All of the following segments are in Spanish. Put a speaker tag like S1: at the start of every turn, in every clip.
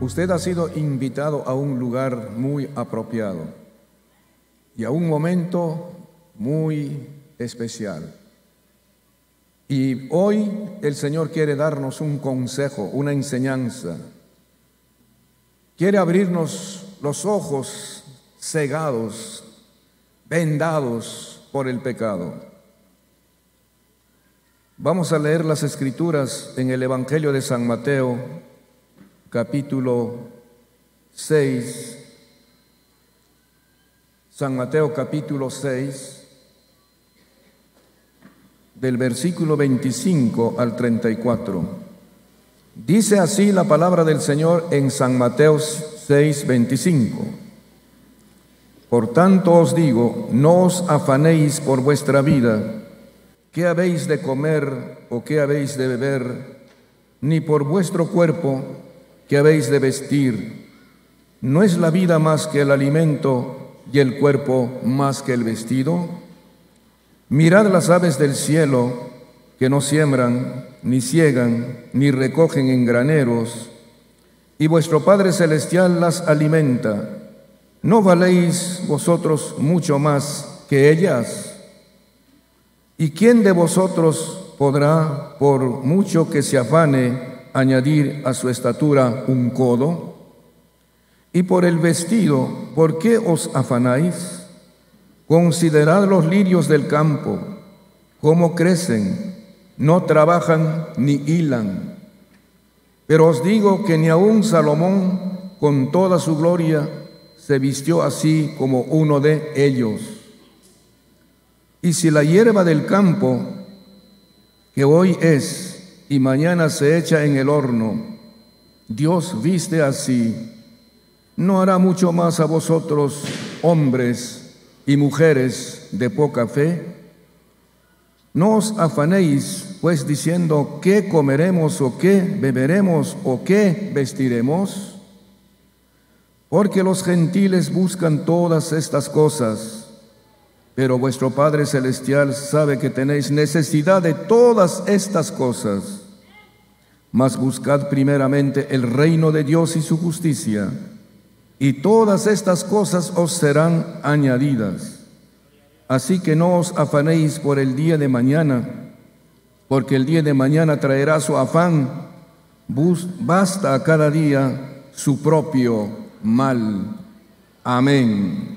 S1: Usted ha sido invitado a un lugar muy apropiado y a un momento muy especial. Y hoy el Señor quiere darnos un consejo, una enseñanza. Quiere abrirnos los ojos cegados, vendados por el pecado. Vamos a leer las Escrituras en el Evangelio de San Mateo, capítulo 6. San Mateo, capítulo 6, del versículo 25 al 34. Dice así la palabra del Señor en San Mateo 6, 25. Por tanto os digo, no os afanéis por vuestra vida, qué habéis de comer o qué habéis de beber, ni por vuestro cuerpo, qué habéis de vestir. ¿No es la vida más que el alimento y el cuerpo más que el vestido? Mirad las aves del cielo, que no siembran, ni siegan, ni recogen en graneros, y vuestro Padre Celestial las alimenta. ¿No valéis vosotros mucho más que ellas? ¿Y quién de vosotros podrá, por mucho que se afane, añadir a su estatura un codo? Y por el vestido, ¿por qué os afanáis? Considerad los lirios del campo, cómo crecen, no trabajan ni hilan. Pero os digo que ni aun Salomón, con toda su gloria, se vistió así como uno de ellos. Y si la hierba del campo, que hoy es y mañana se echa en el horno, Dios viste así, ¿no hará mucho más a vosotros, hombres y mujeres de poca fe? No os afanéis, pues, diciendo, ¿qué comeremos o qué beberemos o qué vestiremos? Porque los gentiles buscan todas estas cosas, pero vuestro Padre Celestial sabe que tenéis necesidad de todas estas cosas. Mas buscad primeramente el reino de Dios y su justicia, y todas estas cosas os serán añadidas. Así que no os afanéis por el día de mañana, porque el día de mañana traerá su afán. Basta a cada día su propio mal. Amén.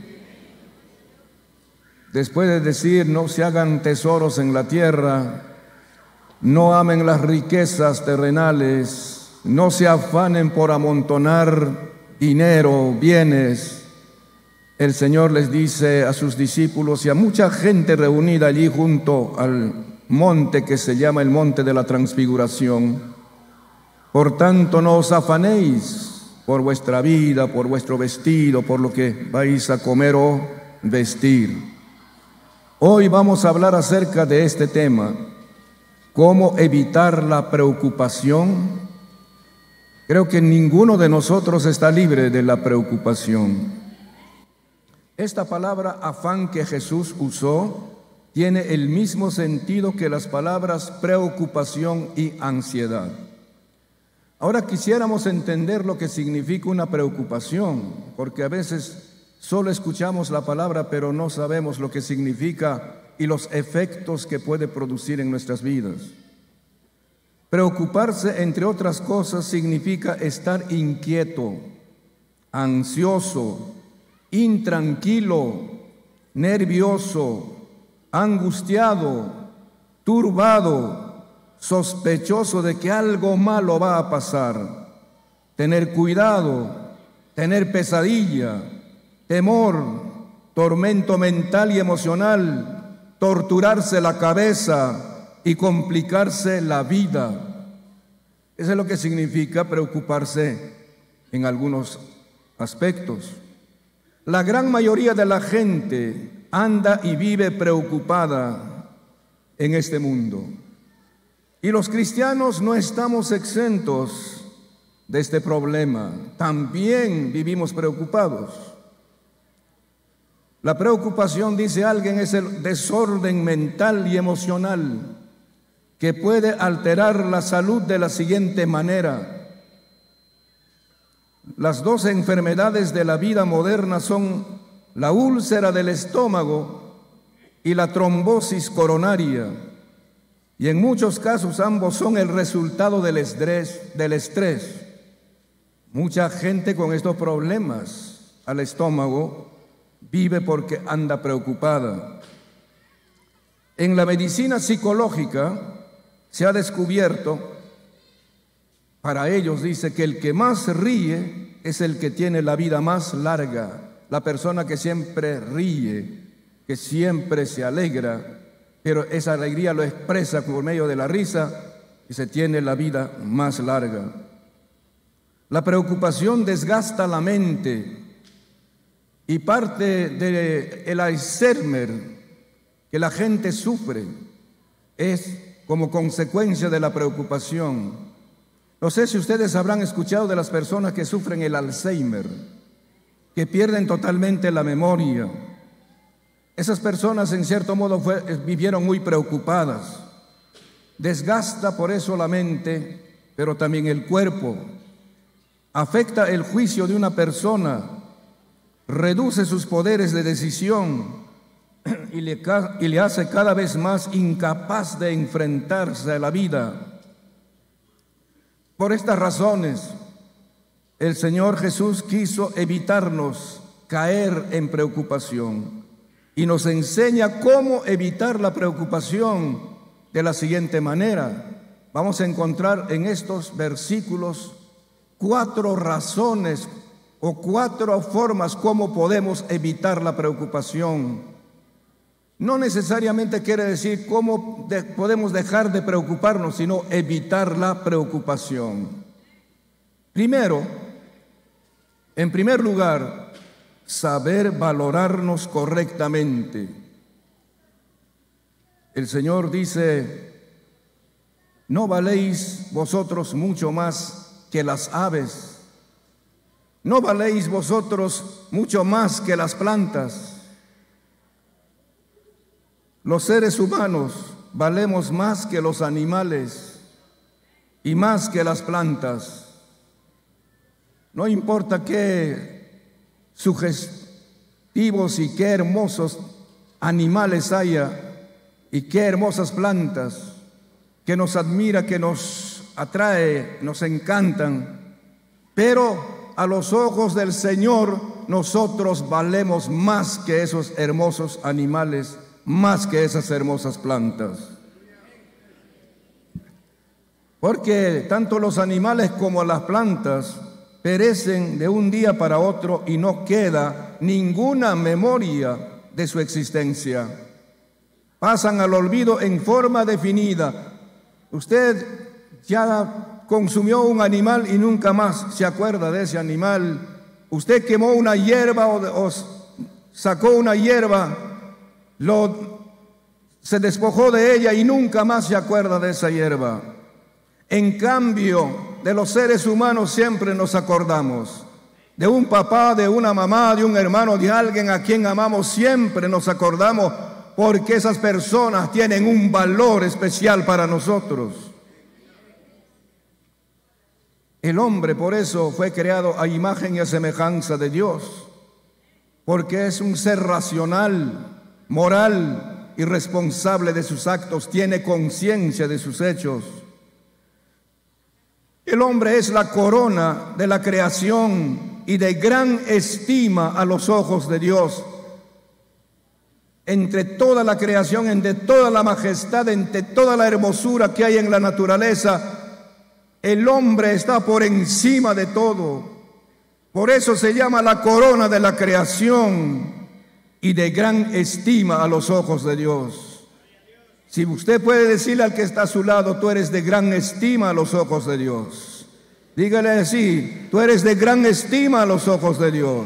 S1: Después de decir, no se hagan tesoros en la tierra, no amen las riquezas terrenales, no se afanen por amontonar dinero, bienes, el Señor les dice a sus discípulos y a mucha gente reunida allí junto al monte que se llama el Monte de la Transfiguración: por tanto, no os afanéis por vuestra vida, por vuestro vestido, por lo que vais a comer o vestir. Hoy vamos a hablar acerca de este tema, cómo evitar la preocupación. Creo que ninguno de nosotros está libre de la preocupación. Esta palabra afán que Jesús usó tiene el mismo sentido que las palabras preocupación y ansiedad. Ahora quisiéramos entender lo que significa una preocupación, porque a veces solo escuchamos la palabra, pero no sabemos lo que significa y los efectos que puede producir en nuestras vidas. Preocuparse, entre otras cosas, significa estar inquieto, ansioso, intranquilo, nervioso, angustiado, turbado, sospechoso de que algo malo va a pasar, tener cuidado, tener pesadilla, temor, tormento mental y emocional, torturarse la cabeza y complicarse la vida. Eso es lo que significa preocuparse en algunos aspectos. La gran mayoría de la gente anda y vive preocupada en este mundo. Y los cristianos no estamos exentos de este problema. También vivimos preocupados. La preocupación, dice alguien, es el desorden mental y emocional que puede alterar la salud de la siguiente manera. Las dos enfermedades de la vida moderna son la úlcera del estómago y la trombosis coronaria. Y en muchos casos ambos son el resultado del estrés. Mucha gente con estos problemas al estómago vive porque anda preocupada. En la medicina psicológica se ha descubierto, para ellos dice que el que más ríe es el que tiene la vida más larga. La persona que siempre ríe, que siempre se alegra, pero esa alegría lo expresa por medio de la risa y se tiene la vida más larga. La preocupación desgasta la mente y parte del Alzheimer que la gente sufre es como consecuencia de la preocupación. No sé si ustedes habrán escuchado de las personas que sufren el Alzheimer, que pierden totalmente la memoria. Esas personas en cierto modo vivieron muy preocupadas. Desgasta por eso la mente, pero también el cuerpo. Afecta el juicio de una persona, reduce sus poderes de decisión y le hace cada vez más incapaz de enfrentarse a la vida. Por estas razones, el Señor Jesús quiso evitarnos caer en preocupación y nos enseña cómo evitar la preocupación de la siguiente manera. Vamos a encontrar en estos versículos 4 razones o 4 formas cómo podemos evitar la preocupación. No necesariamente quiere decir cómo podemos dejar de preocuparnos, sino evitar la preocupación. Primero, en primer lugar, saber valorarnos correctamente. El Señor dice: ¿no valéis vosotros mucho más que las aves? ¿No valéis vosotros mucho más que las plantas? Los seres humanos valemos más que los animales y más que las plantas. No importa qué sugestivos y qué hermosos animales haya y qué hermosas plantas que nos admira, que nos atrae, nos encantan, pero a los ojos del Señor nosotros valemos más que esos hermosos animales, más que esas hermosas plantas. Porque tanto los animales como las plantas perecen de un día para otro y no queda ninguna memoria de su existencia. Pasan al olvido en forma definida. Usted ya consumió un animal y nunca más se acuerda de ese animal. Usted quemó una hierba o sacó una hierba, se despojó de ella y nunca más se acuerda de esa hierba. En cambio, de los seres humanos siempre nos acordamos. De un papá, de una mamá, de un hermano, de alguien a quien amamos, siempre nos acordamos, porque esas personas tienen un valor especial para nosotros. El hombre por eso fue creado a imagen y a semejanza de Dios, porque es un ser racional, moral y responsable de sus actos, tiene conciencia de sus hechos. El hombre es la corona de la creación y de gran estima a los ojos de Dios. Entre toda la creación, entre toda la majestad, entre toda la hermosura que hay en la naturaleza, el hombre está por encima de todo. Por eso se llama la corona de la creación y de gran estima a los ojos de Dios. Si usted puede decirle al que está a su lado: tú eres de gran estima a los ojos de Dios. Dígale así: tú eres de gran estima a los ojos de Dios.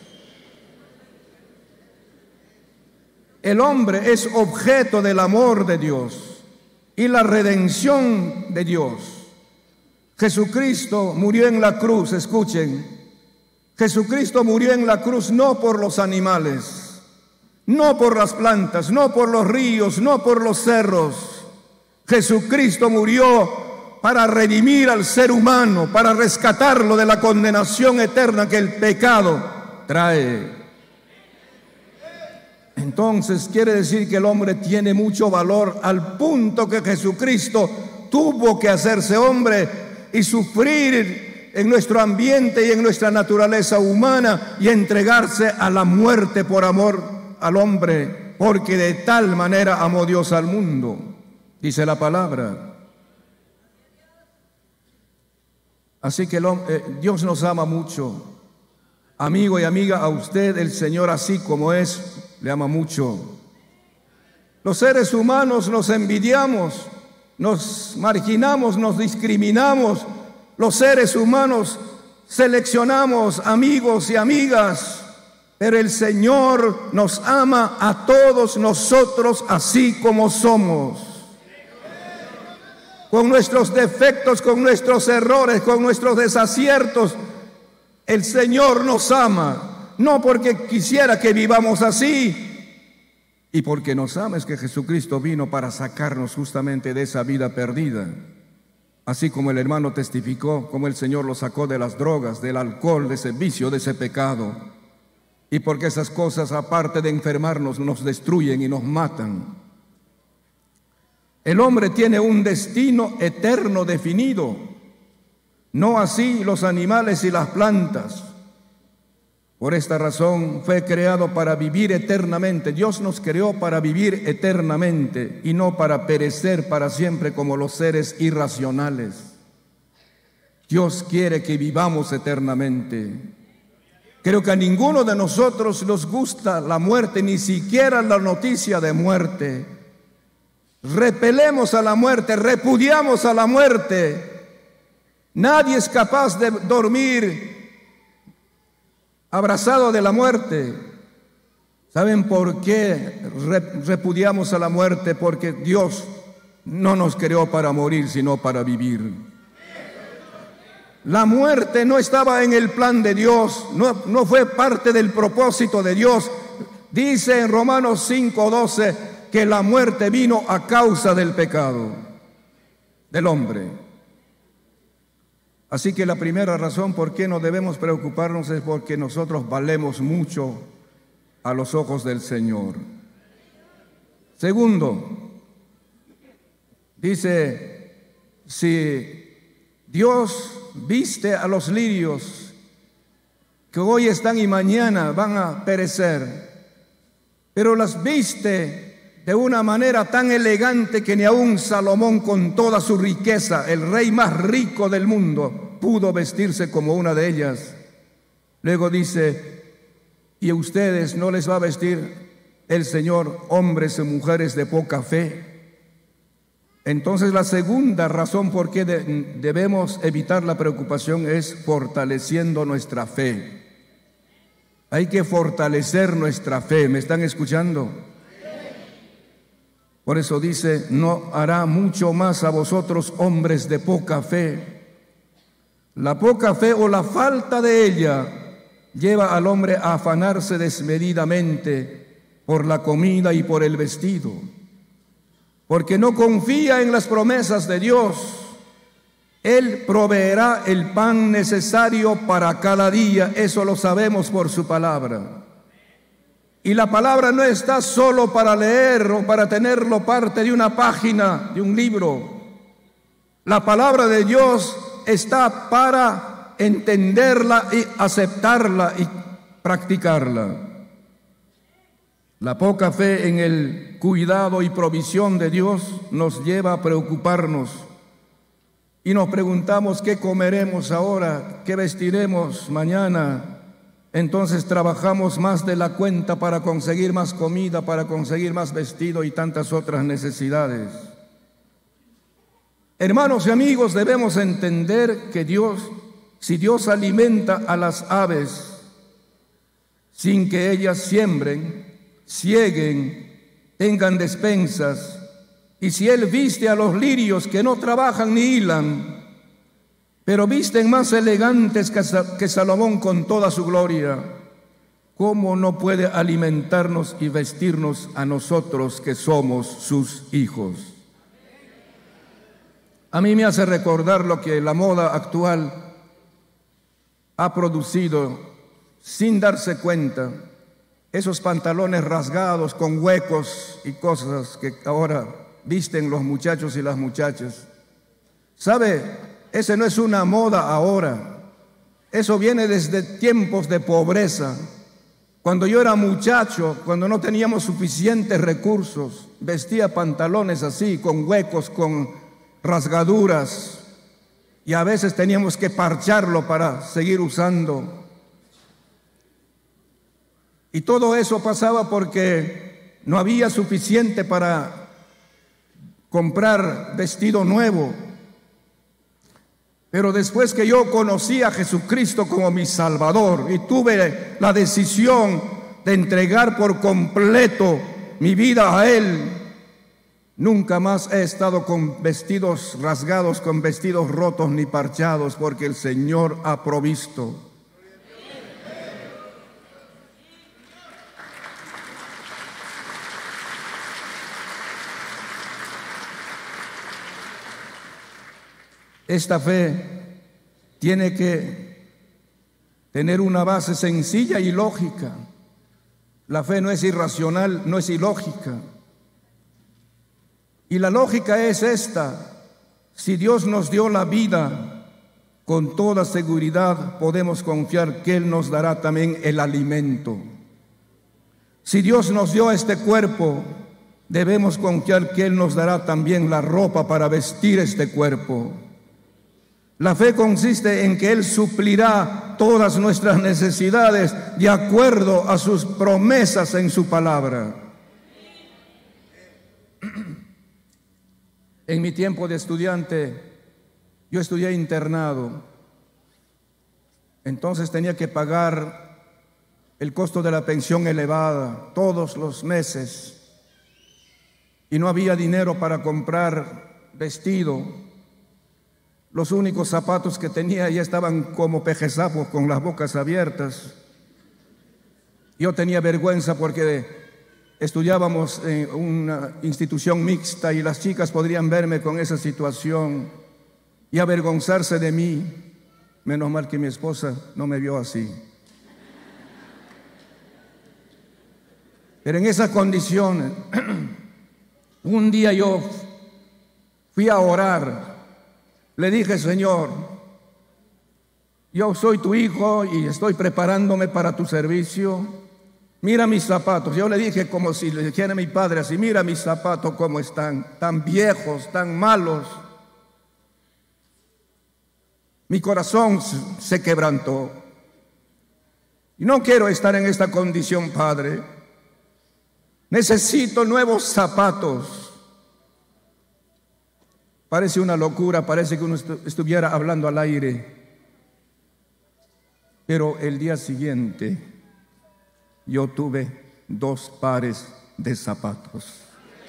S1: El hombre es objeto del amor de Dios y la redención de Dios. Jesucristo murió en la cruz, escuchen. Jesucristo murió en la cruz no por los animales, no por las plantas, no por los ríos, no por los cerros. Jesucristo murió para redimir al ser humano, para rescatarlo de la condenación eterna que el pecado trae. Entonces quiere decir que el hombre tiene mucho valor al punto que Jesucristo tuvo que hacerse hombre y sufrir en nuestro ambiente y en nuestra naturaleza humana y entregarse a la muerte por amor al hombre, porque de tal manera amó Dios al mundo, dice la palabra. Así que Dios nos ama mucho. Amigo y amiga, a usted el Señor, así como es, le ama mucho. Los seres humanos nos envidiamos, nos marginamos, nos discriminamos. Los seres humanos seleccionamos amigos y amigas, pero el Señor nos ama a todos nosotros así como somos. Con nuestros defectos, con nuestros errores, con nuestros desaciertos, el Señor nos ama, no porque quisiera que vivamos así, y porque nos ama es que Jesucristo vino para sacarnos justamente de esa vida perdida. Así como el hermano testificó, como el Señor lo sacó de las drogas, del alcohol, de ese vicio, de ese pecado, y porque esas cosas, aparte de enfermarnos, nos destruyen y nos matan. El hombre tiene un destino eterno definido, no así los animales y las plantas. Por esta razón fue creado para vivir eternamente. Dios nos creó para vivir eternamente y no para perecer para siempre como los seres irracionales. Dios quiere que vivamos eternamente. Creo que a ninguno de nosotros nos gusta la muerte, ni siquiera la noticia de muerte. Repelemos a la muerte, repudiamos a la muerte. Nadie es capaz de dormir abrazado de la muerte. ¿Saben por qué repudiamos a la muerte? Porque Dios no nos creó para morir, sino para vivir. La muerte no estaba en el plan de Dios, no fue parte del propósito de Dios. Dice en Romanos 5:12 que la muerte vino a causa del pecado del hombre. Así que la primera razón por qué no debemos preocuparnos es porque nosotros valemos mucho a los ojos del Señor. Segundo, dice, si Dios viste a los lirios que hoy están y mañana van a perecer, pero las viste de una manera tan elegante que ni aun Salomón, con toda su riqueza, el rey más rico del mundo, pudo vestirse como una de ellas. Luego dice, ¿y a ustedes no les va a vestir el Señor hombres y mujeres de poca fe? Entonces la segunda razón por qué debemos evitar la preocupación es fortaleciendo nuestra fe. Hay que fortalecer nuestra fe. ¿Me están escuchando? Por eso dice, no hará mucho más a vosotros hombres de poca fe. La poca fe o la falta de ella lleva al hombre a afanarse desmedidamente por la comida y por el vestido, porque no confía en las promesas de Dios. Él proveerá el pan necesario para cada día, eso lo sabemos por su palabra. Y la palabra no está solo para leer o para tenerlo parte de una página de un libro. La palabra de Dios está para entenderla y aceptarla y practicarla. La poca fe en el cuidado y provisión de Dios nos lleva a preocuparnos y nos preguntamos qué comeremos ahora, qué vestiremos mañana. Entonces trabajamos más de la cuenta para conseguir más comida, para conseguir más vestido y tantas otras necesidades. Hermanos y amigos, debemos entender que si Dios alimenta a las aves sin que ellas siembren, sieguen, tengan despensas, y si Él viste a los lirios que no trabajan ni hilan, pero visten más elegantes que Salomón con toda su gloria, ¿cómo no puede alimentarnos y vestirnos a nosotros que somos sus hijos? A mí me hace recordar lo que la moda actual ha producido sin darse cuenta. Esos pantalones rasgados con huecos y cosas que ahora visten los muchachos y las muchachas. ¿Sabe? Ese no es una moda ahora. Eso viene desde tiempos de pobreza. Cuando yo era muchacho, cuando no teníamos suficientes recursos, vestía pantalones así, con huecos, con rasgaduras, y a veces teníamos que parcharlo para seguir usando. Y todo eso pasaba porque no había suficiente para comprar vestido nuevo. Pero después que yo conocí a Jesucristo como mi Salvador y tuve la decisión de entregar por completo mi vida a Él, nunca más he estado con vestidos rasgados, con vestidos rotos ni parchados, porque el Señor ha provisto. Esta fe tiene que tener una base sencilla y lógica. La fe no es irracional, no es ilógica. Y la lógica es esta: si Dios nos dio la vida, con toda seguridad podemos confiar que Él nos dará también el alimento. Si Dios nos dio este cuerpo, debemos confiar que Él nos dará también la ropa para vestir este cuerpo. La fe consiste en que Él suplirá todas nuestras necesidades de acuerdo a sus promesas en su palabra. En mi tiempo de estudiante, yo estudié internado. Entonces tenía que pagar el costo de la pensión elevada todos los meses. Y no había dinero para comprar vestido. Los únicos zapatos que tenía ya estaban como pejezapos con las bocas abiertas. Yo tenía vergüenza porque estudiábamos en una institución mixta y las chicas podrían verme con esa situación y avergonzarse de mí. Menos mal que mi esposa no me vio así. Pero en esas condiciones, un día yo fui a orar. Le dije: Señor, yo soy tu hijo y estoy preparándome para tu servicio. Mira mis zapatos. Yo le dije como si le dijera a mi padre así: mira mis zapatos cómo están, tan viejos, tan malos. Mi corazón se quebrantó. Y no quiero estar en esta condición, Padre. Necesito nuevos zapatos. Parece una locura, parece que uno estuviera hablando al aire. Pero el día siguiente yo tuve 2 pares de zapatos.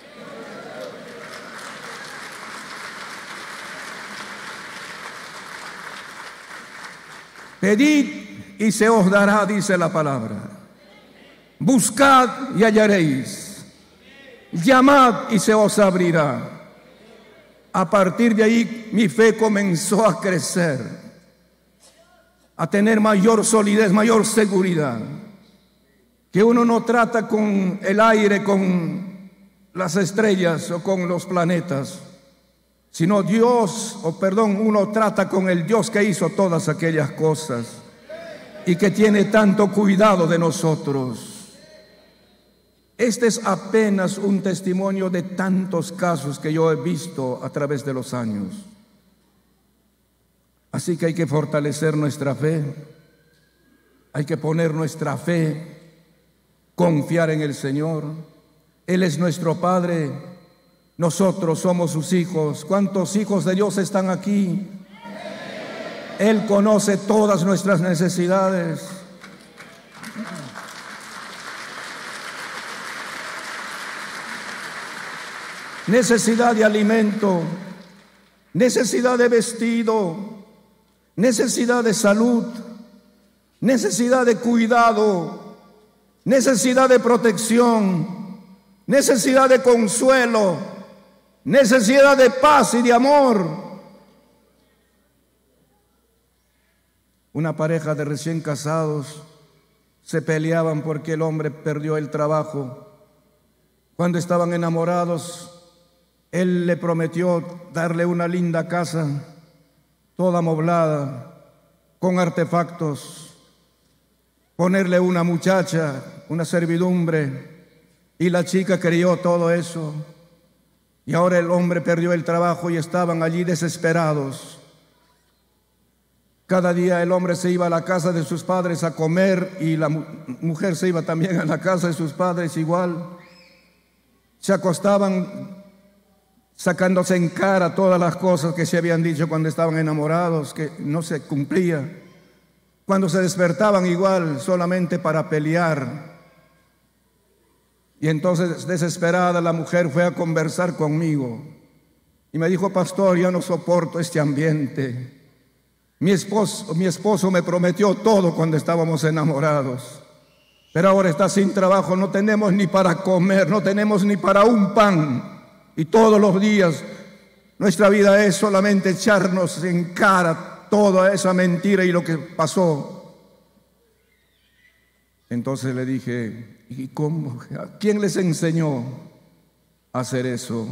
S1: Pedid y se os dará, dice la palabra. Buscad y hallaréis. Llamad y se os abrirá. A partir de ahí mi fe comenzó a crecer, a tener mayor solidez, mayor seguridad. Que uno no trata con el aire, con las estrellas o con los planetas, sino uno trata con el Dios que hizo todas aquellas cosas y que tiene tanto cuidado de nosotros. Este es apenas un testimonio de tantos casos que yo he visto a través de los años. Así que hay que fortalecer nuestra fe, hay que poner nuestra fe, confiar en el Señor. Él es nuestro Padre, nosotros somos sus hijos. ¿Cuántos hijos de Dios están aquí? Él conoce todas nuestras necesidades. Necesidad de alimento, necesidad de vestido, necesidad de salud, necesidad de cuidado, necesidad de protección, necesidad de consuelo, necesidad de paz y de amor, Una pareja de recién casados se peleaban porque el hombre perdió el trabajo. Cuando estaban enamorados, él le prometió darle una linda casa, toda amoblada, con artefactos, ponerle una muchacha, una servidumbre, y la chica creyó todo eso. Y ahora el hombre perdió el trabajo y estaban allí desesperados. Cada día el hombre se iba a la casa de sus padres a comer y la mujer se iba también a la casa de sus padres igual. Se acostaban sacándose en cara todas las cosas que se habían dicho cuando estaban enamorados, que no se cumplía. Cuando se despertaban igual, solamente para pelear. Y entonces, desesperada, la mujer fue a conversar conmigo y me dijo: pastor, ya no soporto este ambiente. Mi esposo me prometió todo cuando estábamos enamorados, pero ahora está sin trabajo, no tenemos ni para comer, no tenemos ni para un pan. Y todos los días nuestra vida es solamente echarnos en cara toda esa mentira y lo que pasó. Entonces le dije: ¿y cómo? ¿A quién les enseñó a hacer eso?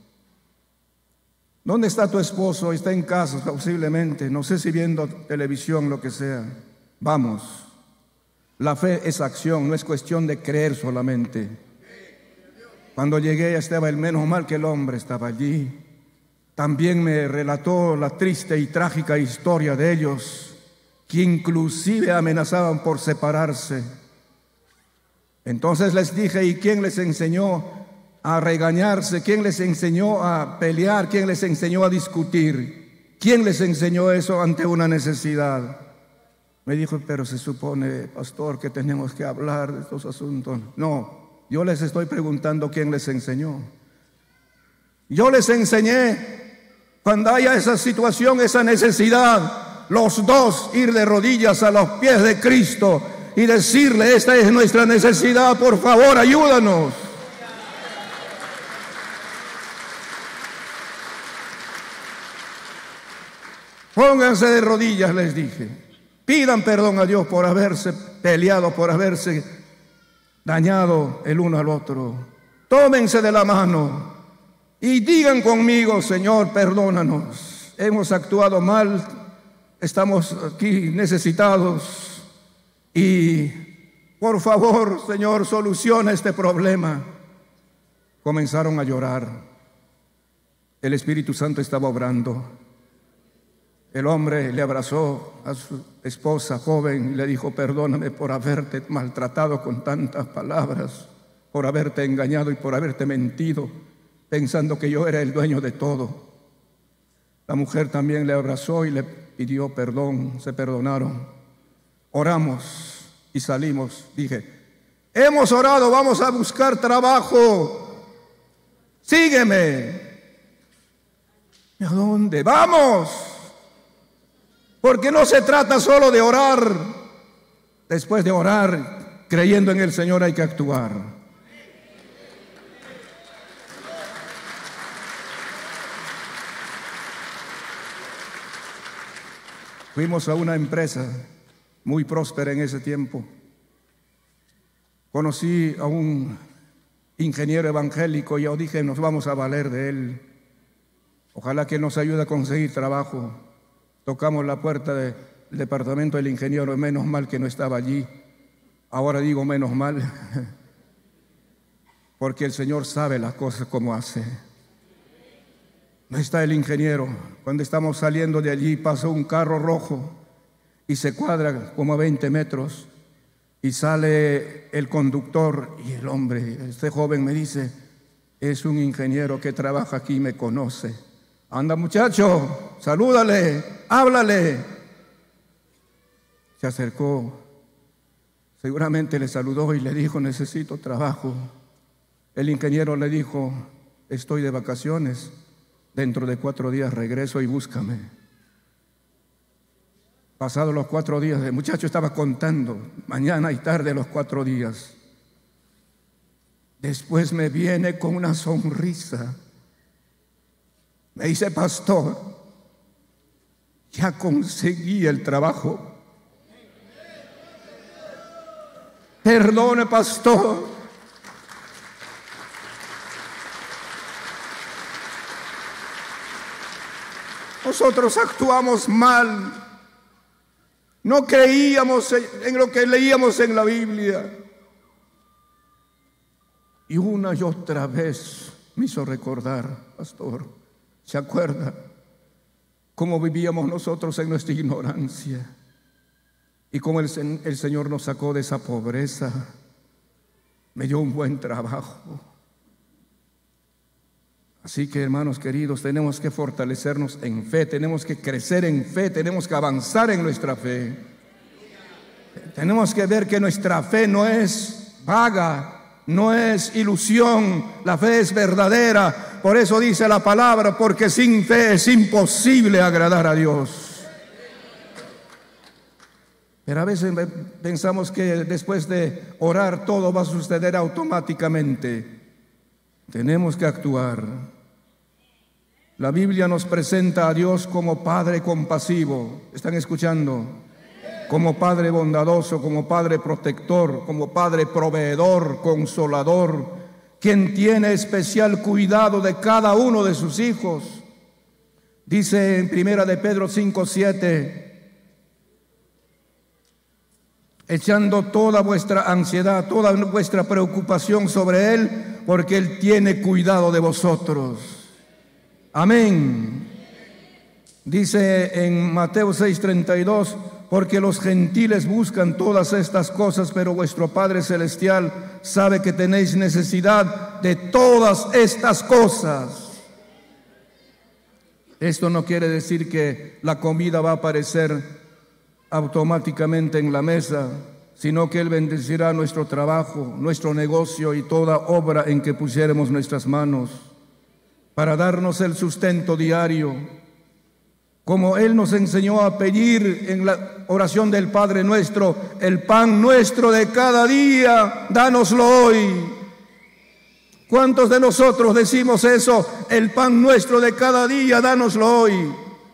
S1: ¿Dónde está tu esposo? Está en casa posiblemente, no sé si viendo televisión, lo que sea. Vamos, la fe es acción, no es cuestión de creer solamente. Cuando llegué estaba el menos mal que el hombre estaba allí. También me relató la triste y trágica historia de ellos, que inclusive amenazaban por separarse. Entonces les dije: ¿y quién les enseñó a regañarse? ¿Quién les enseñó a pelear? ¿Quién les enseñó a discutir? ¿Quién les enseñó eso ante una necesidad? Me dijo: pero se supone, pastor, que tenemos que hablar de estos asuntos. No, yo les estoy preguntando quién les enseñó. Yo les enseñé, cuando haya esa situación, esa necesidad, los dos ir de rodillas a los pies de Cristo y decirle: esta es nuestra necesidad, por favor, ayúdanos. Pónganse de rodillas, les dije. Pidan perdón a Dios por haberse peleado, por haberse dañado el uno al otro. Tómense de la mano y digan conmigo: Señor, perdónanos. Hemos actuado mal, estamos aquí necesitados y por favor, Señor, soluciona este problema. Comenzaron a llorar. El Espíritu Santo estaba obrando. El hombre le abrazó a su esposa joven y le dijo: perdóname por haberte maltratado con tantas palabras, por haberte engañado y por haberte mentido, pensando que yo era el dueño de todo. La mujer también le abrazó y le pidió perdón, se perdonaron. Oramos y salimos. Dije: hemos orado, vamos a buscar trabajo. Sígueme. ¿A dónde? ¡Vamos! Porque no se trata solo de orar. Después de orar, creyendo en el Señor, hay que actuar. Fuimos a una empresa muy próspera en ese tiempo. Conocí a un ingeniero evangélico y yo dije: nos vamos a valer de él. Ojalá que él nos ayude a conseguir trabajo. Tocamos la puerta del departamento del ingeniero, menos mal que no estaba allí. Ahora digo menos mal, porque el Señor sabe las cosas como hace. No está el ingeniero. Cuando estamos saliendo de allí, pasó un carro rojo y se cuadra como a 20 metros y sale el conductor y el hombre, este joven me dice: es un ingeniero que trabaja aquí y me conoce. Anda, muchacho, salúdale, háblale. Se acercó, seguramente le saludó y le dijo: necesito trabajo. El ingeniero le dijo: estoy de vacaciones, dentro de 4 días regreso y búscame. Pasados los 4 días, el muchacho estaba contando, mañana y tarde los 4 días. Después me viene con una sonrisa. Me dice: pastor, ya conseguí el trabajo Perdone, pastor. Nosotros actuamos mal. No creíamos en lo que leíamos en la Biblia. Y una y otra vez me hizo recordar, pastor, ¿se acuerda cómo vivíamos nosotros en nuestra ignorancia? Y cómo el Señor nos sacó de esa pobreza. Me dio un buen trabajo. Así que, hermanos queridos, tenemos que fortalecernos en fe, tenemos que crecer en fe, tenemos que avanzar en nuestra fe. Tenemos que ver que nuestra fe no es vaga, no es ilusión, la fe es verdadera. Por eso dice la palabra, porque sin fe es imposible agradar a Dios. Pero a veces pensamos que después de orar todo va a suceder automáticamente. Tenemos que actuar. La Biblia nos presenta a Dios como Padre compasivo. ¿Están escuchando? Como Padre bondadoso, como Padre protector, como Padre proveedor, consolador, quien tiene especial cuidado de cada uno de sus hijos. Dice en 1 de Pedro 5:7, echando toda vuestra ansiedad, toda vuestra preocupación sobre Él, porque Él tiene cuidado de vosotros. Amén. Dice en Mateo 6:32, porque los gentiles buscan todas estas cosas, pero vuestro Padre Celestial sabe que tenéis necesidad de todas estas cosas. Esto no quiere decir que la comida va a aparecer automáticamente en la mesa, sino que Él bendecirá nuestro trabajo, nuestro negocio y toda obra en que pusiéramos nuestras manos, para darnos el sustento diario, como Él nos enseñó a pedir en la oración del Padre Nuestro: el pan nuestro de cada día, dánoslo hoy. ¿Cuántos de nosotros decimos eso? El pan nuestro de cada día, dánoslo hoy.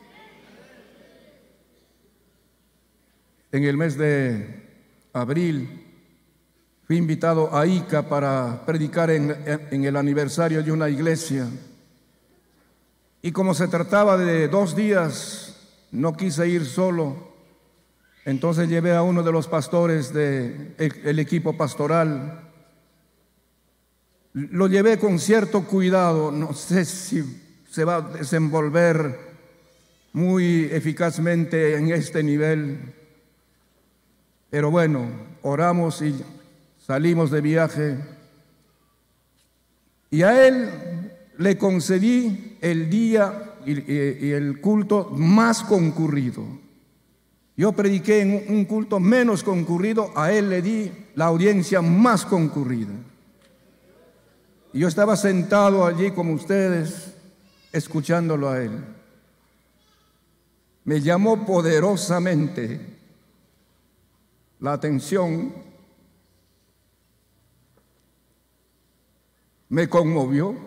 S1: En el mes de abril fui invitado a Ica para predicar en el aniversario de una iglesia. Y como se trataba de 2 días, no quise ir solo. Entonces llevé a uno de los pastores del equipo pastoral. Lo llevé con cierto cuidado. No sé si se va a desenvolver muy eficazmente en este nivel. Pero bueno, oramos y salimos de viaje. Y a él le concedí el día y el culto más concurrido. Yo prediqué en un culto menos concurrido, a él le di la audiencia más concurrida. Y yo estaba sentado allí como ustedes, escuchándolo a él. Me llamó poderosamente la atención, me conmovió,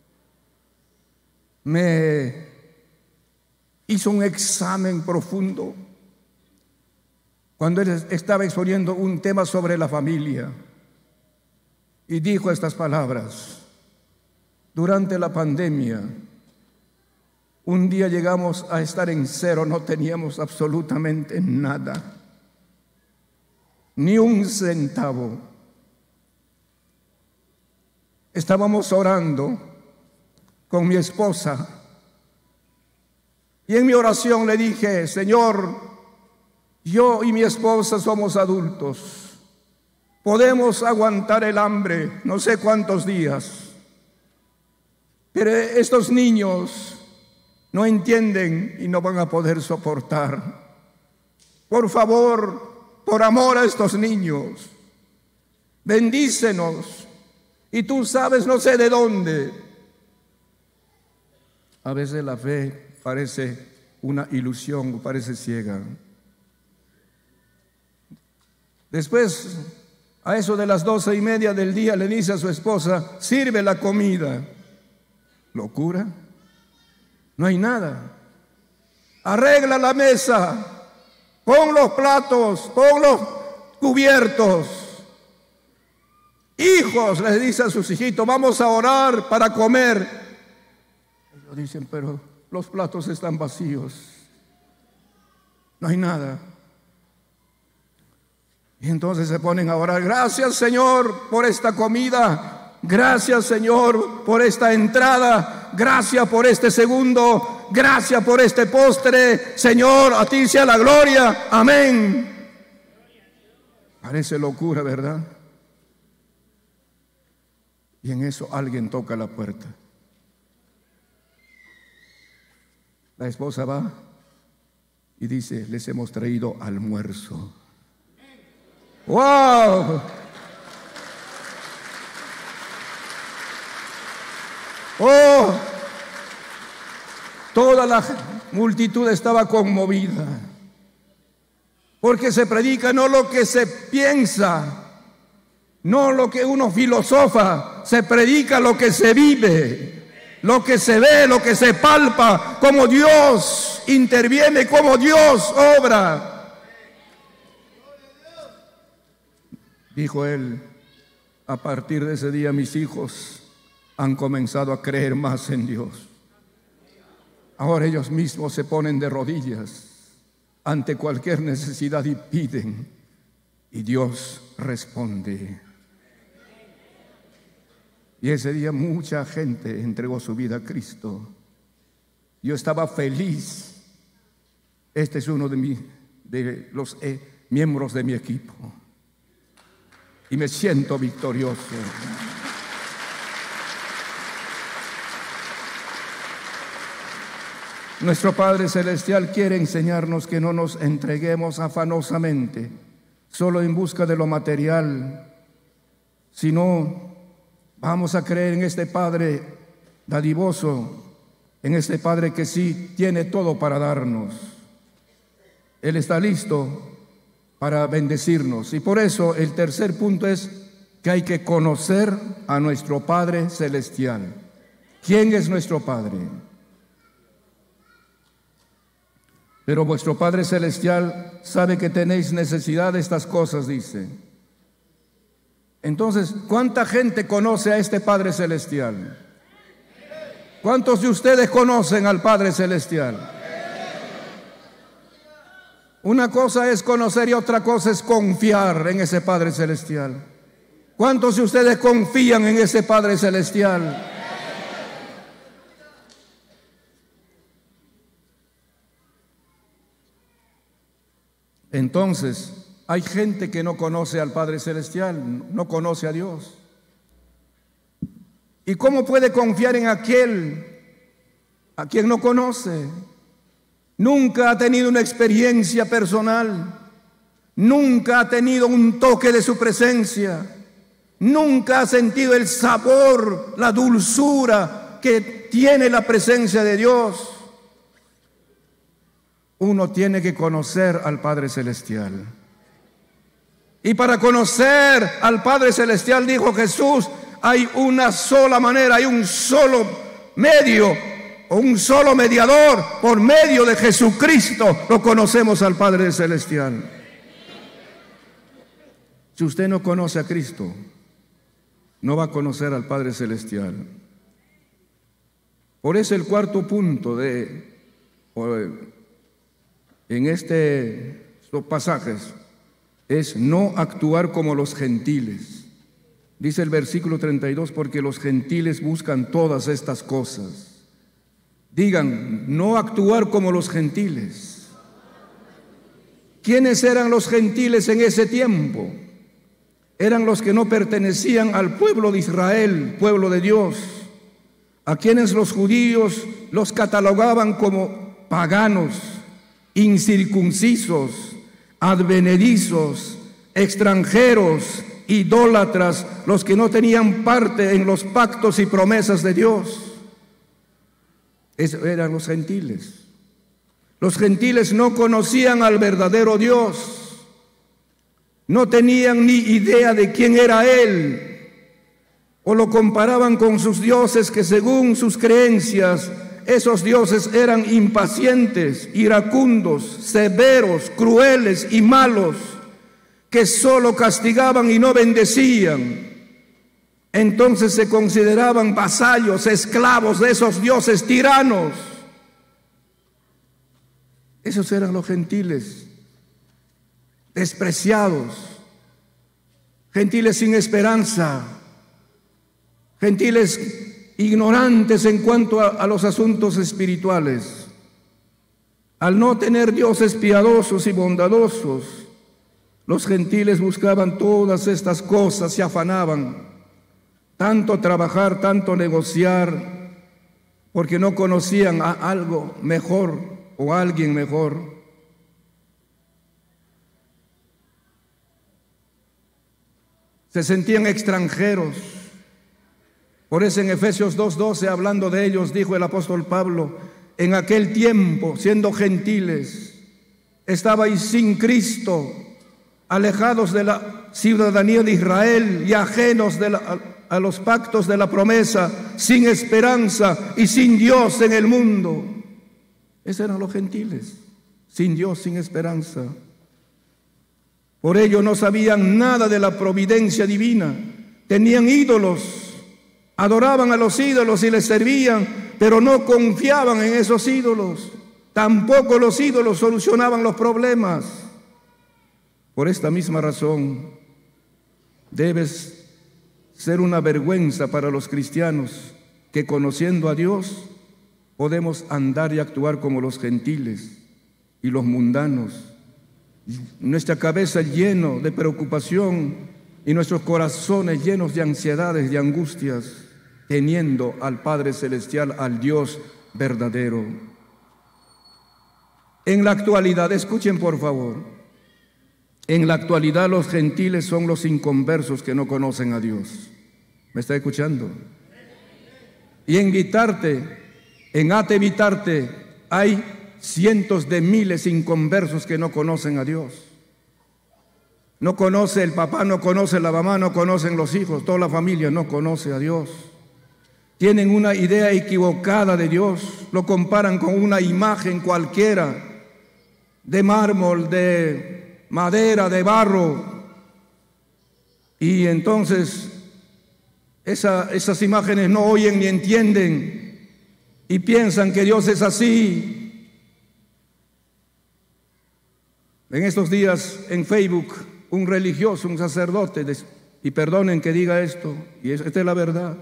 S1: me hizo un examen profundo cuando él estaba exponiendo un tema sobre la familia y dijo estas palabras: durante la pandemia, un día llegamos a estar en cero, no teníamos absolutamente nada, ni un centavo. Estábamos orando con mi esposa y en mi oración le dije: Señor, yo y mi esposa somos adultos, podemos aguantar el hambre no sé cuántos días, pero estos niños no entienden y no van a poder soportar. Por favor, por amor a estos niños, bendícenos. Y tú sabes, no sé de dónde. A veces la fe parece una ilusión, parece ciega. Después, a eso de las 12:30 del día, le dice a su esposa: sirve la comida. ¿Locura? No hay nada. Arregla la mesa, pon los platos, pon los cubiertos. Hijos, les dice a sus hijitos, vamos a orar para comer. Ellos dicen, pero los platos están vacíos, no hay nada. Y entonces se ponen a orar, gracias Señor por esta comida, gracias Señor por esta entrada, gracias por este segundo, gracias por este postre, Señor, a ti sea la gloria, amén. Parece locura, ¿verdad? Y en eso alguien toca la puerta. La esposa va y dice, les hemos traído almuerzo. ¡Wow! ¡Oh! Toda la multitud estaba conmovida, porque se predica no lo que se piensa, no lo que uno filosofa, se predica lo que se vive, lo que se ve, lo que se palpa, cómo Dios interviene, cómo Dios obra. Dijo él, a partir de ese día mis hijos han comenzado a creer más en Dios. Ahora ellos mismos se ponen de rodillas ante cualquier necesidad y piden, y Dios responde. Y ese día mucha gente entregó su vida a Cristo. Yo estaba feliz. Este es uno de los miembros de mi equipo. Y me siento victorioso. Nuestro Padre Celestial quiere enseñarnos que no nos entreguemos afanosamente, solo en busca de lo material, sino vamos a creer en este Padre dadivoso, en este Padre que sí tiene todo para darnos. Él está listo para bendecirnos. Y por eso el tercer punto es que hay que conocer a nuestro Padre Celestial. ¿Quién es nuestro Padre? Pero vuestro Padre Celestial sabe que tenéis necesidad de estas cosas, dice. Entonces, ¿cuánta gente conoce a este Padre Celestial? ¿Cuántos de ustedes conocen al Padre Celestial? Una cosa es conocer y otra cosa es confiar en ese Padre Celestial. ¿Cuántos de ustedes confían en ese Padre Celestial? Entonces, hay gente que no conoce al Padre Celestial, no conoce a Dios. ¿Y cómo puede confiar en aquel a quien no conoce? Nunca ha tenido una experiencia personal, nunca ha tenido un toque de su presencia, nunca ha sentido el sabor, la dulzura que tiene la presencia de Dios. Uno tiene que conocer al Padre Celestial. Y para conocer al Padre Celestial, dijo Jesús, hay una sola manera, hay un solo medio, o un solo mediador. Por medio de Jesucristo lo conocemos al Padre Celestial. Si usted no conoce a Cristo, no va a conocer al Padre Celestial. Por eso el cuarto punto en estos pasajes es no actuar como los gentiles. Dice el versículo 32, porque los gentiles buscan todas estas cosas. Digan, no actuar como los gentiles. ¿Quiénes eran los gentiles en ese tiempo? Eran los que no pertenecían al pueblo de Israel, pueblo de Dios, a quienes los judíos los catalogaban como paganos, incircuncisos, advenedizos, extranjeros, idólatras, los que no tenían parte en los pactos y promesas de Dios. Esos eran los gentiles. Los gentiles no conocían al verdadero Dios, no tenían ni idea de quién era Él, o lo comparaban con sus dioses que según sus creencias, esos dioses eran impacientes, iracundos, severos, crueles y malos, que solo castigaban y no bendecían. Entonces se consideraban vasallos, esclavos de esos dioses tiranos. Esos eran los gentiles, despreciados, gentiles sin esperanza, gentiles ignorantes en cuanto a los asuntos espirituales. Al no tener dioses piadosos y bondadosos, los gentiles buscaban todas estas cosas, se afanaban, tanto trabajar, tanto negociar, porque no conocían a algo mejor o a alguien mejor. Se sentían extranjeros. Por eso en Efesios 2:12, hablando de ellos, dijo el apóstol Pablo: en aquel tiempo, siendo gentiles, estabais sin Cristo, alejados de la ciudadanía de Israel y ajenos a los pactos de la promesa, sin esperanza y sin Dios en el mundo. Esos eran los gentiles, sin Dios, sin esperanza. Por ello no sabían nada de la providencia divina, tenían ídolos, adoraban a los ídolos y les servían, pero no confiaban en esos ídolos. Tampoco los ídolos solucionaban los problemas. Por esta misma razón, debes ser una vergüenza para los cristianos que, conociendo a Dios, podemos andar y actuar como los gentiles y los mundanos. Nuestra cabeza llena de preocupación y nuestros corazones llenos de ansiedades y angustias, teniendo al Padre Celestial, al Dios verdadero. En la actualidad, escuchen por favor, en la actualidad los gentiles son los inconversos que no conocen a Dios. ¿Me está escuchando? Y en Guitarte, en Atevitarte, hay cientos de miles inconversos que no conocen a Dios. No conoce el papá, no conoce la mamá, no conocen los hijos, toda la familia no conoce a Dios. Tienen una idea equivocada de Dios, lo comparan con una imagen cualquiera, de mármol, de madera, de barro, y entonces esas imágenes no oyen ni entienden y piensan que Dios es así. En estos días en Facebook, un religioso, un sacerdote, y perdonen que diga esto, y esta es la verdad,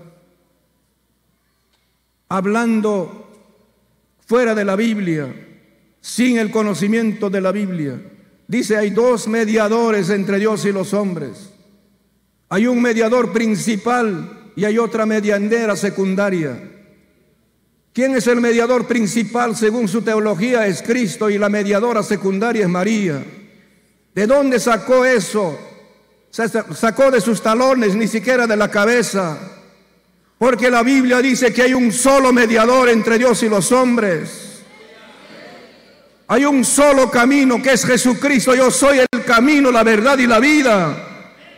S1: hablando fuera de la Biblia, sin el conocimiento de la Biblia, dice: hay dos mediadores entre Dios y los hombres. Hay un mediador principal y hay otra medianera secundaria. ¿Quién es el mediador principal según su teología? Es Cristo, y la mediadora secundaria es María. ¿De dónde sacó eso? Sacó de sus talones, ni siquiera de la cabeza. Porque la Biblia dice que hay un solo mediador entre Dios y los hombres. Hay un solo camino, que es Jesucristo. Yo soy el camino, la verdad y la vida.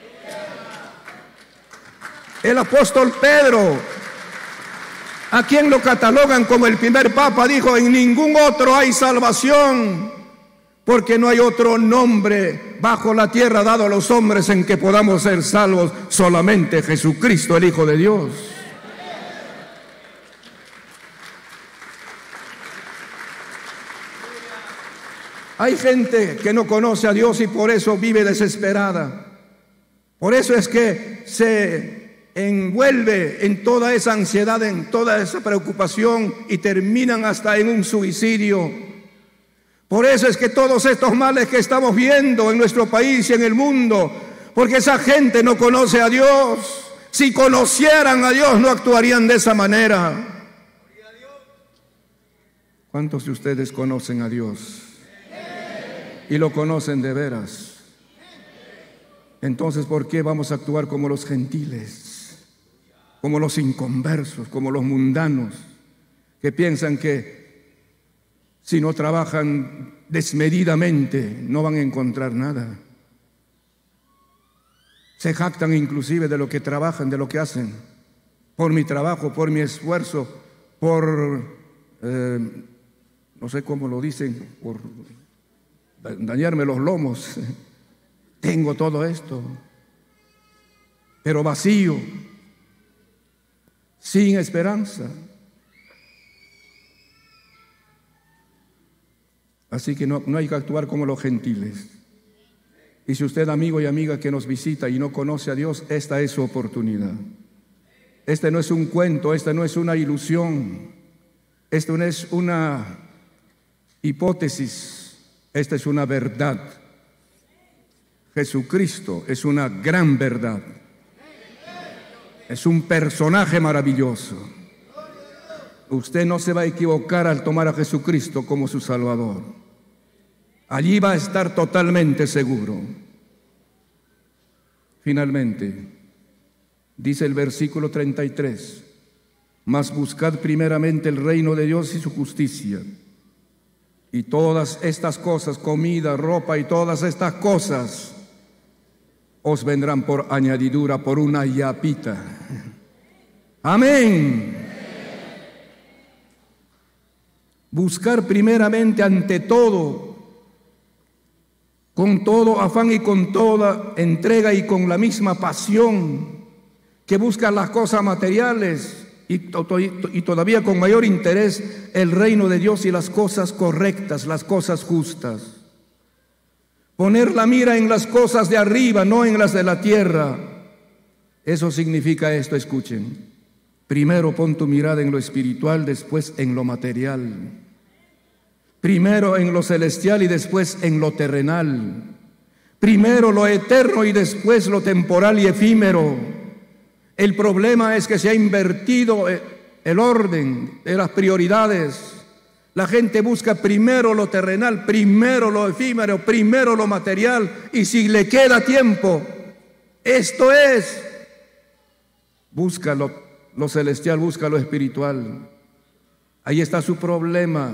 S1: El apóstol Pedro, a quien lo catalogan como el primer papa, dijo: en ningún otro hay salvación, porque no hay otro nombre bajo la tierra dado a los hombres en que podamos ser salvos, solamente Jesucristo, el Hijo de Dios. Hay gente que no conoce a Dios y por eso vive desesperada. Por eso es que se envuelve en toda esa ansiedad, en toda esa preocupación, y terminan hasta en un suicidio. Por eso es que todos estos males que estamos viendo en nuestro país y en el mundo, porque esa gente no conoce a Dios. Si conocieran a Dios, no actuarían de esa manera. ¿Cuántos de ustedes conocen a Dios? Y lo conocen de veras. Entonces, ¿por qué vamos a actuar como los gentiles, como los inconversos, como los mundanos, que piensan que si no trabajan desmedidamente no van a encontrar nada? Se jactan inclusive de lo que trabajan, de lo que hacen. Por mi trabajo, por mi esfuerzo, por, no sé cómo lo dicen, por dañarme los lomos, tengo todo esto, pero vacío, sin esperanza. Así que no hay que actuar como los gentiles. Y si usted, amigo y amiga que nos visita y no conoce a Dios, esta es su oportunidad. Este no es un cuento, esta no es una ilusión, esto no es una hipótesis, esta es una verdad. Jesucristo es una gran verdad. Es un personaje maravilloso. Usted no se va a equivocar al tomar a Jesucristo como su Salvador. Allí va a estar totalmente seguro. Finalmente, dice el versículo 33, mas buscad primeramente el reino de Dios y su justicia, y todas estas cosas, comida, ropa y todas estas cosas, os vendrán por añadidura, por una yapita. Amén. Buscar primeramente ante todo, con todo afán y con toda entrega y con la misma pasión que busca las cosas materiales y todavía con mayor interés el reino de Dios y las cosas correctas, las cosas justas. Poner la mira en las cosas de arriba, no en las de la tierra. Eso significa esto, escuchen. Primero pon tu mirada en lo espiritual, después en lo material. Primero en lo celestial y después en lo terrenal. Primero lo eterno y después lo temporal y efímero. El problema es que se ha invertido el orden de las prioridades. La gente busca primero lo terrenal, primero lo efímero, primero lo material, y si le queda tiempo, esto es, busca lo celestial, busca lo espiritual. Ahí está su problema.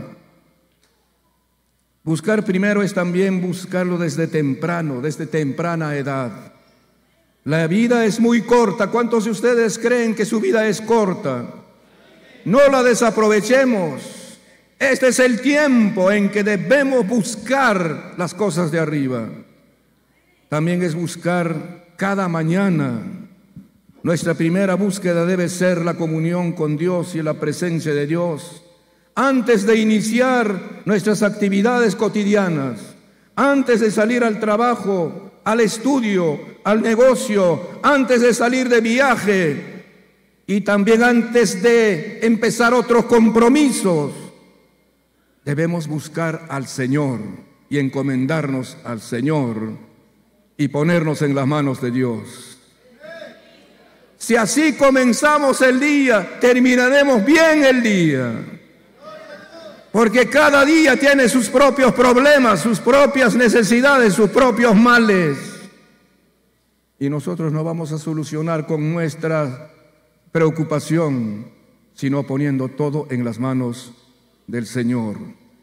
S1: Buscar primero es también buscarlo desde temprano, desde temprana edad. La vida es muy corta. ¿Cuántos de ustedes creen que su vida es corta? No la desaprovechemos. Este es el tiempo en que debemos buscar las cosas de arriba. También es buscar cada mañana. Nuestra primera búsqueda debe ser la comunión con Dios y la presencia de Dios. Antes de iniciar nuestras actividades cotidianas, antes de salir al trabajo, al estudio, al negocio, antes de salir de viaje y también antes de empezar otros compromisos, debemos buscar al Señor y encomendarnos al Señor y ponernos en las manos de Dios. Si así comenzamos el día, terminaremos bien el día. Porque cada día tiene sus propios problemas, sus propias necesidades, sus propios males. Y nosotros no vamos a solucionar con nuestra preocupación, sino poniendo todo en las manos del Señor.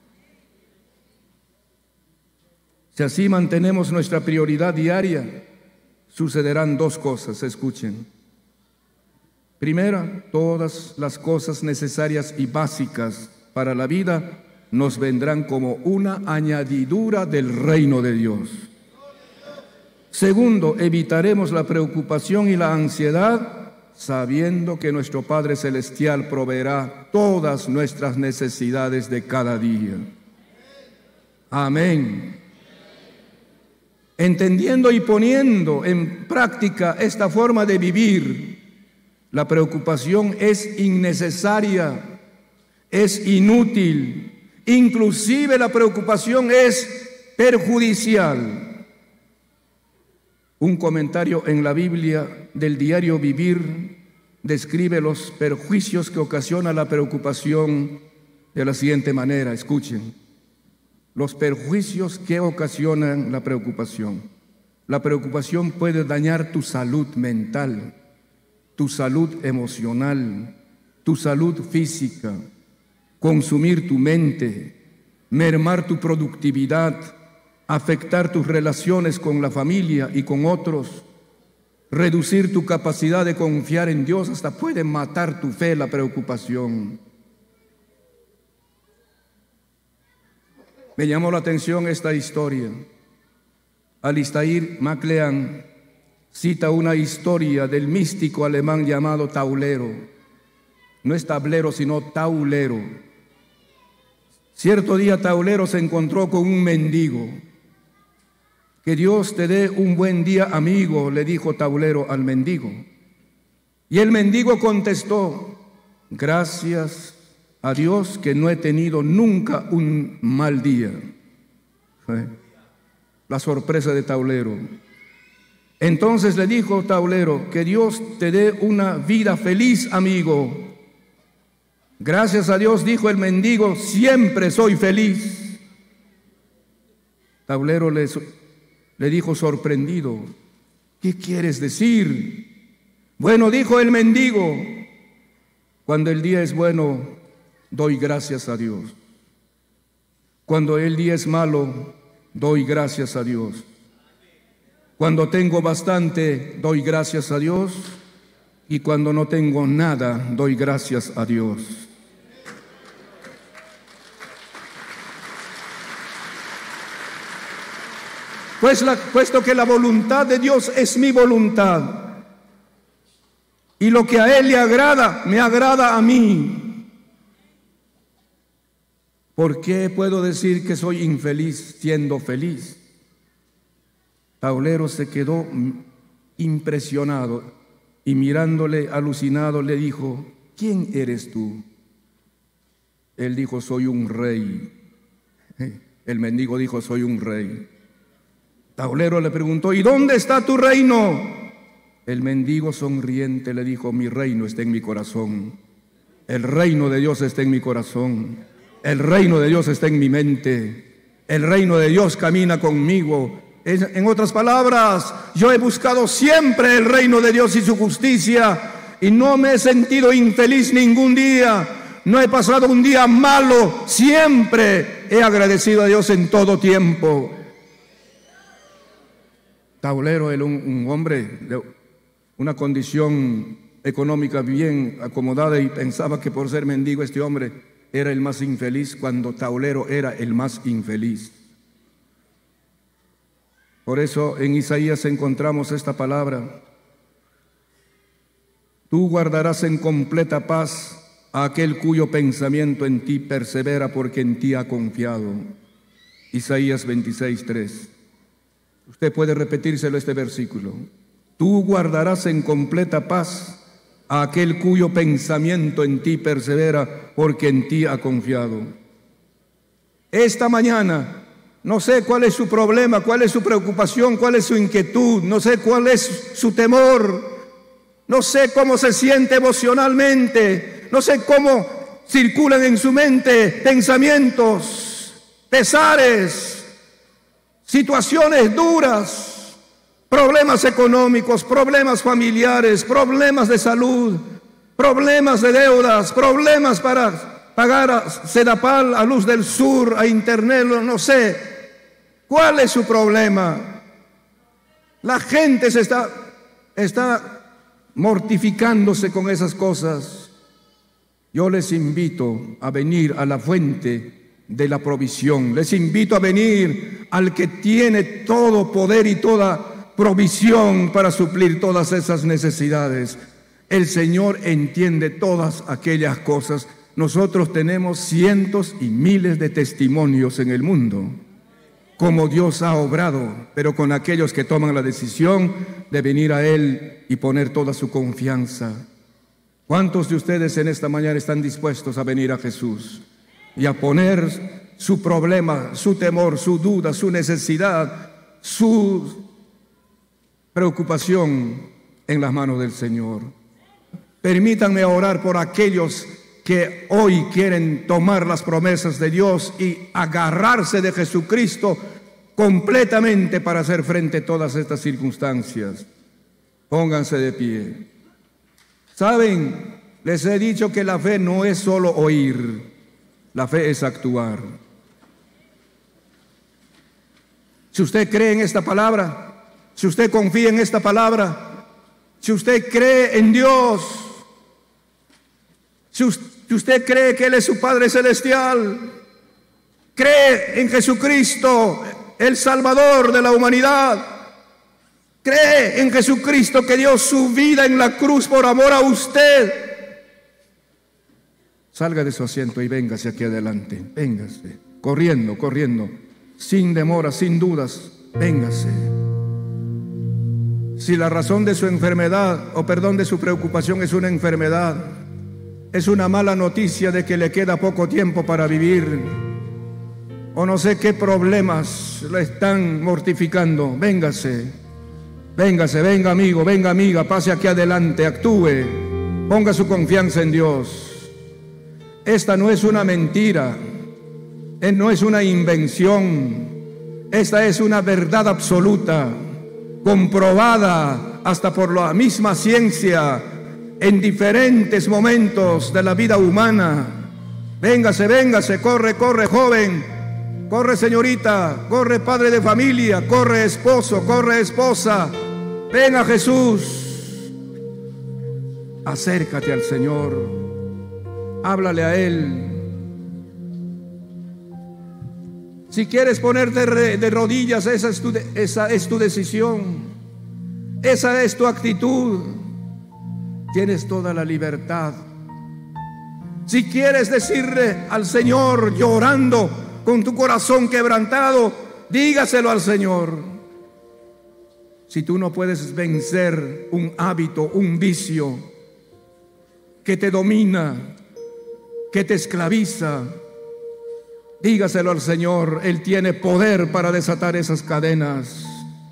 S1: Si así mantenemos nuestra prioridad diaria, sucederán dos cosas, escuchen. Primera, todas las cosas necesarias y básicas para la vida nos vendrán como una añadidura del reino de Dios. Segundo, evitaremos la preocupación y la ansiedad, sabiendo que nuestro Padre Celestial proveerá todas nuestras necesidades de cada día. Amén. Entendiendo y poniendo en práctica esta forma de vivir, la preocupación es innecesaria, es inútil, inclusive la preocupación es perjudicial. Un comentario en la Biblia del diario Vivir describe los perjuicios que ocasiona la preocupación de la siguiente manera, escuchen. Los perjuicios que ocasionan la preocupación. La preocupación puede dañar tu salud mental, tu salud emocional, tu salud física, consumir tu mente, mermar tu productividad, afectar tus relaciones con la familia y con otros, reducir tu capacidad de confiar en Dios, hasta puede matar tu fe la preocupación. Me llamó la atención esta historia. Alistair MacLean cita una historia del místico alemán llamado Taulero. No es tablero, sino taulero. Cierto día Taulero se encontró con un mendigo. Que Dios te dé un buen día, amigo, le dijo Taulero al mendigo. Y el mendigo contestó: gracias a Dios que no he tenido nunca un mal día. La sorpresa de Taulero. Entonces le dijo Taulero: que Dios te dé una vida feliz, amigo. Gracias a Dios, dijo el mendigo, siempre soy feliz. Taulero le dijo sorprendido: ¿qué quieres decir? Bueno, dijo el mendigo, cuando el día es bueno, doy gracias a Dios. Cuando el día es malo, doy gracias a Dios. Cuando tengo bastante, doy gracias a Dios. Y cuando no tengo nada, doy gracias a Dios. Puesto que la voluntad de Dios es mi voluntad, y lo que a Él le agrada, me agrada a mí. ¿Por qué puedo decir que soy infeliz siendo feliz? Taulero se quedó impresionado y mirándole alucinado le dijo: ¿quién eres tú? Él dijo: soy un rey. El mendigo dijo: soy un rey. Taulero le preguntó: ¿y dónde está tu reino? El mendigo sonriente le dijo: mi reino está en mi corazón. El reino de Dios está en mi corazón. El reino de Dios está en mi mente. El reino de Dios camina conmigo. En otras palabras, yo he buscado siempre el reino de Dios y su justicia, y no me he sentido infeliz ningún día. No he pasado un día malo. Siempre he agradecido a Dios en todo tiempo. Taulero era un hombre de una condición económica bien acomodada y pensaba que por ser mendigo este hombre era el más infeliz, cuando Taulero era el más infeliz. Por eso en Isaías encontramos esta palabra: tú guardarás en completa paz a aquel cuyo pensamiento en ti persevera, porque en ti ha confiado. Isaías 26:3. Usted puede repetírselo este versículo: tú guardarás en completa paz a aquel cuyo pensamiento en ti persevera, porque en ti ha confiado. Esta mañana, no sé cuál es su problema, cuál es su preocupación, cuál es su inquietud, no sé cuál es su temor, no sé cómo se siente emocionalmente, no sé cómo circulan en su mente pensamientos, pesares, situaciones duras, problemas económicos, problemas familiares, problemas de salud, problemas de deudas, problemas para pagar a Sedapal, a Luz del Sur, a Internet, no sé. ¿Cuál es su problema? La gente se está mortificándose con esas cosas. Yo les invito a venir a la fuente de la provisión. Les invito a venir al que tiene todo poder y toda provisión para suplir todas esas necesidades. El Señor entiende todas aquellas cosas. Nosotros tenemos cientos y miles de testimonios en el mundo, como Dios ha obrado, pero con aquellos que toman la decisión de venir a Él y poner toda su confianza. ¿Cuántos de ustedes en esta mañana están dispuestos a venir a Jesús y a poner su problema, su temor, su duda, su necesidad, su preocupación en las manos del Señor? Permítanme orar por aquellos que hoy quieren tomar las promesas de Dios y agarrarse de Jesucristo completamente para hacer frente a todas estas circunstancias. Pónganse de pie. ¿Saben? Les he dicho que la fe no es solo oír, la fe es actuar. Si usted cree en esta palabra, si usted confía en esta palabra, si usted cree en Dios, si usted cree que Él es su Padre Celestial, cree en Jesucristo, el Salvador de la humanidad, cree en Jesucristo que dio su vida en la cruz por amor a usted, salga de su asiento y véngase aquí adelante. Véngase, corriendo, corriendo, sin demora, sin dudas, véngase. Si la razón de su enfermedad, o perdón, de su preocupación es una enfermedad, es una mala noticia de que le queda poco tiempo para vivir, o no sé qué problemas le están mortificando, véngase, véngase, venga amigo, venga amiga, pase aquí adelante, actúe, ponga su confianza en Dios. Esta no es una mentira, no es una invención, esta es una verdad absoluta, comprobada hasta por la misma ciencia en diferentes momentos de la vida humana. Véngase, véngase, corre, corre joven, corre señorita, corre padre de familia, corre esposo, corre esposa. Ven a Jesús, acércate al Señor, háblale a Él. Si quieres ponerte de rodillas, esa es tu decisión, esa es tu actitud. Tienes toda la libertad. Si quieres decirle al Señor llorando con tu corazón quebrantado, dígaselo al Señor. Si tú no puedes vencer un hábito, un vicio que te domina, que te esclaviza, dígaselo al Señor. Él tiene poder para desatar esas cadenas.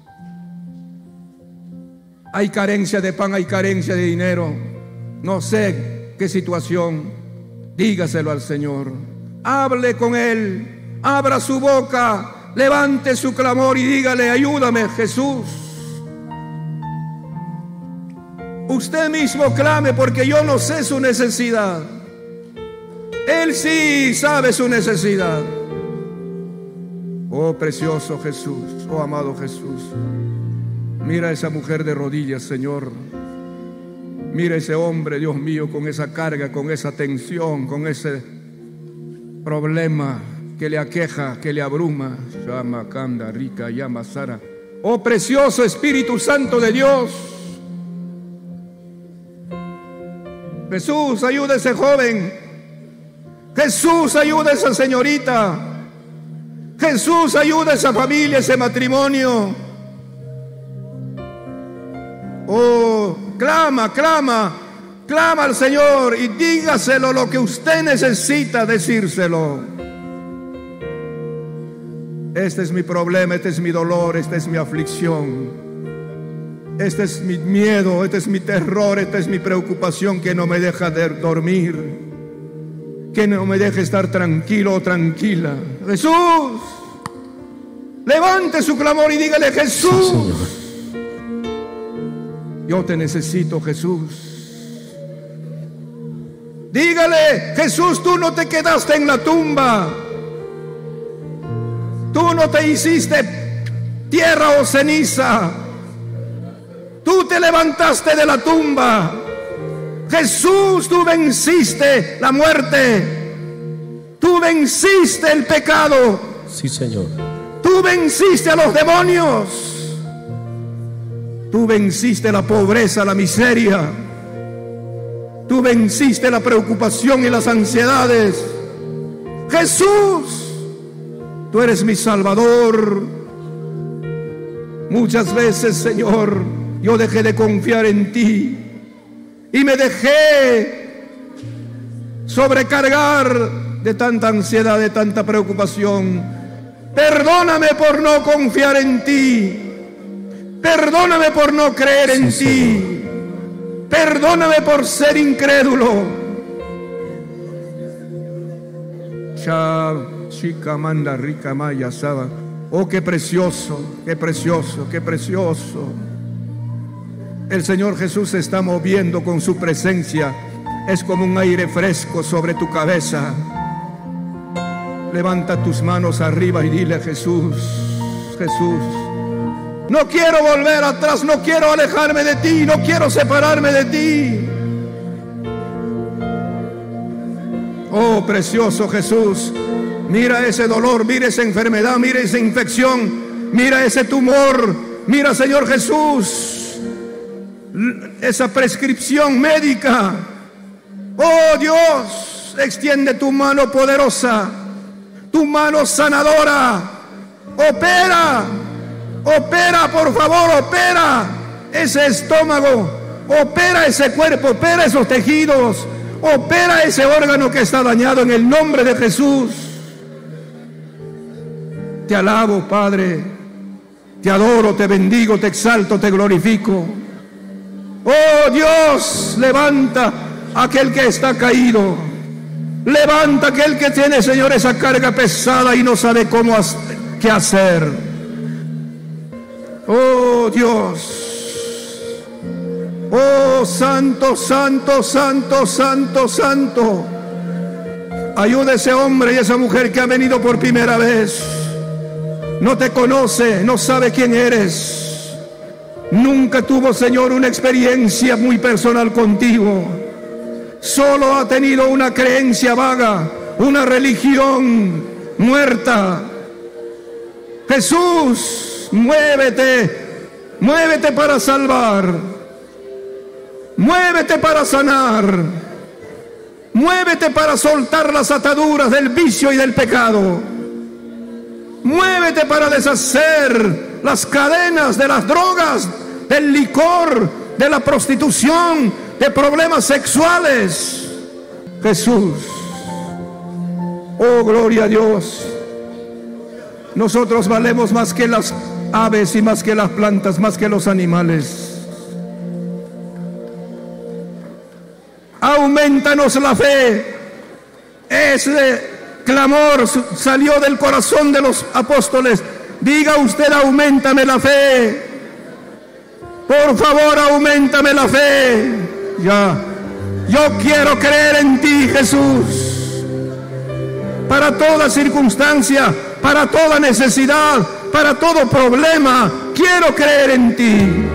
S1: Hay carencia de pan, hay carencia de dinero, no sé qué situación, dígaselo al Señor. Hable con Él, abra su boca, levante su clamor y dígale: ayúdame, Jesús. Usted mismo clame, porque yo no sé su necesidad. Él sí sabe su necesidad. Oh precioso Jesús, oh amado Jesús, mira a esa mujer de rodillas, Señor. Mira a ese hombre, Dios mío, con esa carga, con esa tensión, con ese problema que le aqueja, que le abruma. Llama Kanda, Rica, llama Sara. Oh precioso Espíritu Santo de Dios. Jesús, ayuda a ese joven. Jesús, ayuda a esa señorita. Jesús, ayuda a esa familia, ese matrimonio. Oh, clama, clama, clama al Señor y dígaselo lo que usted necesita decírselo. Este es mi problema, este es mi dolor, esta es mi aflicción. Este es mi miedo, este es mi terror, esta es mi preocupación que no me deja de dormir, que no me deja estar tranquilo o tranquila. Jesús, levante su clamor y dígale: Jesús, sí, yo te necesito, Jesús. Dígale: Jesús, tú no te quedaste en la tumba, tú no te hiciste tierra o ceniza, tú te levantaste de la tumba. Jesús, tú venciste la muerte, tú venciste el pecado.
S2: Sí, Señor.
S1: Tú venciste a los demonios, tú venciste la pobreza, la miseria, tú venciste la preocupación y las ansiedades. Jesús, tú eres mi Salvador. Muchas veces, Señor, yo dejé de confiar en ti y me dejé sobrecargar de tanta ansiedad, de tanta preocupación. Perdóname por no confiar en ti. Perdóname por no creer en ti. Perdóname por ser incrédulo. Chica manda rica maya saba. Oh, qué precioso, qué precioso, qué precioso. El Señor Jesús se está moviendo con su presencia. Es como un aire fresco sobre tu cabeza. Levanta tus manos arriba y dile: Jesús, Jesús, no quiero volver atrás, no quiero alejarme de ti, no quiero separarme de ti. Oh, precioso Jesús, mira ese dolor, mira esa enfermedad, mira esa infección, mira ese tumor, mira, Señor Jesús, esa prescripción médica. Oh Dios, extiende tu mano poderosa, tu mano sanadora. Opera, opera, por favor, opera ese estómago, opera ese cuerpo, opera esos tejidos, opera ese órgano que está dañado en el nombre de Jesús. Te alabo, Padre, te adoro, te bendigo, te exalto, te glorifico. Oh Dios, levanta a aquel que está caído, levanta a aquel que tiene, Señor, esa carga pesada y no sabe qué hacer. Oh Dios, oh santo, santo, santo, santo, santo. Ayuda a ese hombre y a esa mujer que ha venido por primera vez. No te conoce, no sabe quién eres. Nunca tuvo, Señor, una experiencia muy personal contigo. Solo ha tenido una creencia vaga, una religión muerta. Jesús, muévete, muévete para salvar, muévete para sanar, muévete para soltar las ataduras del vicio y del pecado. Muévete para deshacer las cadenas de las drogas, del licor, de la prostitución, de problemas sexuales. Jesús, oh gloria a Dios. Nosotros valemos más que las aves y más que las plantas, más que los animales. Aumentanos la fe. Ese clamor salió del corazón de los apóstoles. Diga usted: auméntame la fe. Por favor, auméntame la fe. Ya. Yo quiero creer en ti, Jesús. Para toda circunstancia, para toda necesidad, para todo problema, quiero creer en ti.